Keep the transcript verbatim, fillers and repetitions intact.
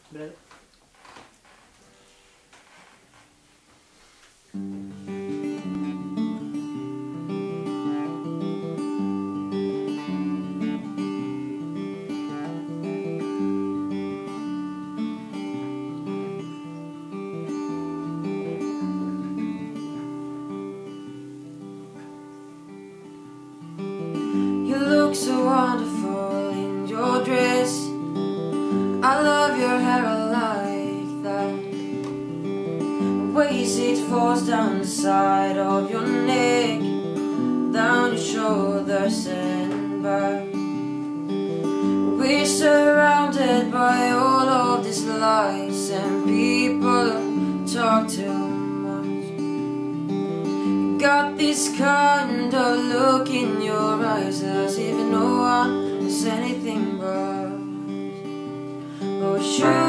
Beredd? You look so wonderful in your dress. I love your hair, I like that. The ways it falls down the side of your neck, down your shoulders and back. We're surrounded by all of these lies, and people talk too much. You got this kind of look in your eyes, as if no one is anything but. Oh, sure.